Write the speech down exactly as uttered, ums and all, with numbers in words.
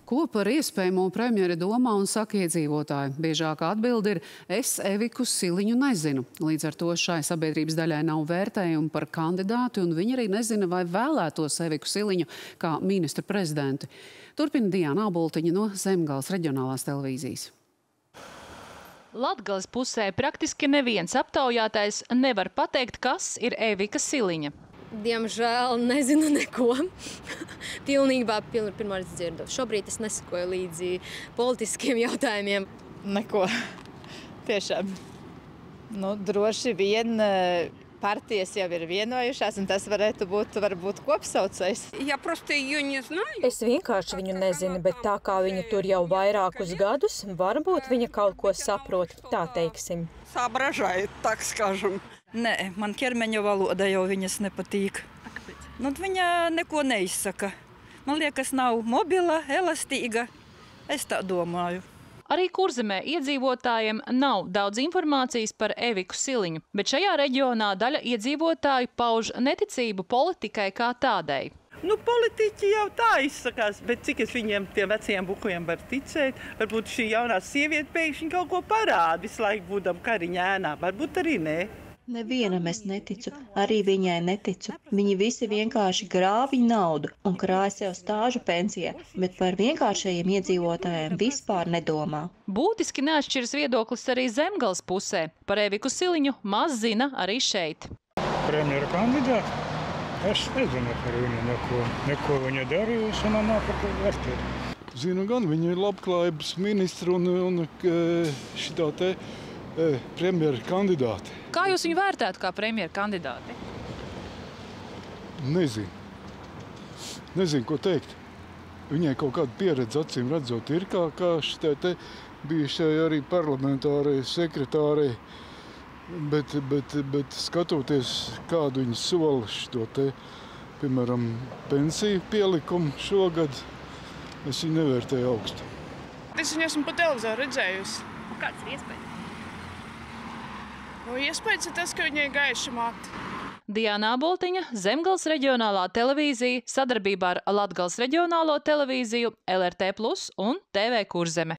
Ko par iespējamo premjeri domā un saka iedzīvotāji? Biežākā atbilde ir: es Eviku Siliņu nezinu. Līdz ar to šai sabiedrības daļai nav vērtējumu par kandidāti, un viņi arī nezina, vai vēlētos Eviku Siliņu kā ministru prezidentu. Turpina Diana Abultiņa no Zemgales reģionālās televīzijas. Latgales pusē praktiski neviens aptaujātais nevar pateikt, kas ir Evika Siliņa. Diemžēl nezinu neko. Pilnībā pirmoreiz dzirdu. Šobrīd es nesakoju līdzi politiskiem jautājumiem. Neko. Tiešām. Nu, droši vien partijas jau ir vienojušās, un tas varētu būt varbūt kopsaucējs. Es vienkārši viņu nezinu, bet tā kā viņa tur jau vairākus gadus, varbūt viņa kaut ko saprot, tā teiksim. Соображает, так скажем. Nē, man ķermeņa valoda jau viņas nepatīk. Nu, viņa neko neizsaka. Man liekas, nav mobila, elastīga. Es tā domāju. Arī Kurzemē iedzīvotājiem nav daudz informācijas par Eviku Siliņu, bet šajā reģionā daļa iedzīvotāju pauž neticību politikai kā tādai. Nu, politiķi jau tā izsakās, bet cik es viņiem, tiem vecajiem bukuļiem, var ticēt? Varbūt šī jaunā sieviete pēkšņi kaut ko parāda, visu laiku būdam Kariņa ēnā. Varbūt arī nē. Nevienam es neticu, arī viņai neticu. Viņi visi vienkārši grāvi naudu un krāj sev stāžu pensijā, bet par vienkāršajiem iedzīvotājiem vispār nedomā. Būtiski neatšķiras viedoklis arī Zemgales pusē. Par Eviku Siliņu maz zina arī šeit. Premjera kandidāti? Es nezinu par viņu neko. Neko viņa darījusi un nav par ko vērtēt. Zinu gan, viņa ir labklājības ministra un, un šitā te e, premjera kandidāti. Kā jūs viņu vērtētu kā premjera kandidāti? Nezinu. Nezinu, ko teikt. Viņai kaut kāda pieredze, acīm redzot, ir kā, kā šitai te bijušai arī parlamentārai sekretārai. Bet, bet, bet skatoties, kādu viņi sola šo te, piemēram, pensiju pielikumu šogad, es viņu nevērtēju augstu. Es viņu esmu pa televizoru redzējusi. Kāds ir iespējas? Nu, iespējas ir tas, ka viņai gaiša mati. Diana Abultiņa, Zemgales reģionālā televīzija, sadarbībā ar Latgales reģionālo televīziju, L R T plus un T V Kurzeme.